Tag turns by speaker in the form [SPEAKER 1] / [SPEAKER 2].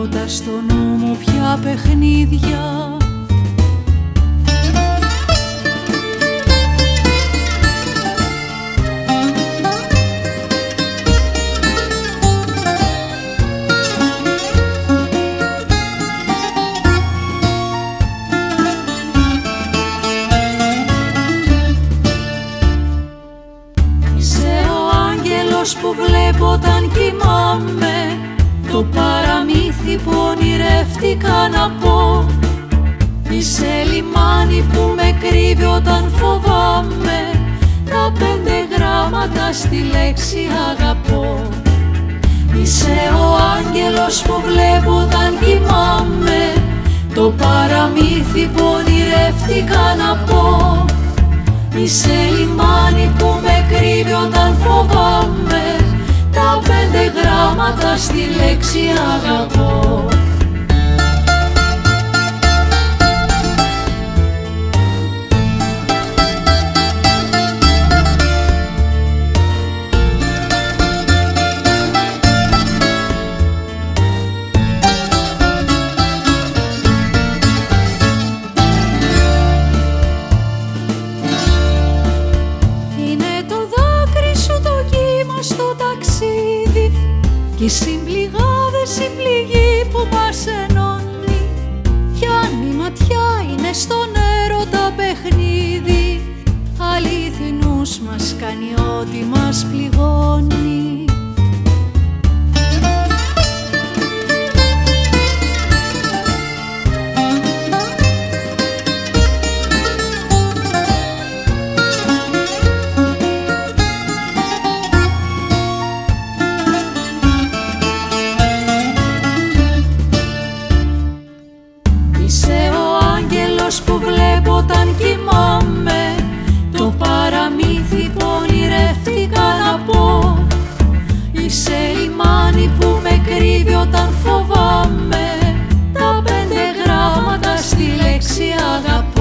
[SPEAKER 1] τίποτα στο νου μου πια παιχνίδια. Που βλέπω όταν κοιμάμαι, το παραμύθι που ονειρεύτηκα να πω. Είσαι λιμάνι που με κρύβει όταν φοβάμαι, τα 5 γράμματα στη λέξη αγαπώ. Είσαι ο άγγελος που βλέπω όταν κοιμάμαι, το παραμύθι που ονειρεύτηκα να πω. Είσαι λιμάνι που με κρύβει όταν φοβάμαι, τα 5 γράμματα στη λέξη αγαπώ. Κι οι συμπληγάδες η πληγή που μας ενώνει, κι αν η ματιά είναι στον έρωτα παιχνίδι, αληθινούς μας κάνει ό,τι μας πληγώνει. Είσαι ο άγγελος που βλέπω όταν κοιμάμαι, το παραμύθι που ονειρεύτηκα να πω. Είσαι λιμάνι που με κρύβει όταν φοβάμαι, τα 5 γράμματα στη λέξη αγαπώ.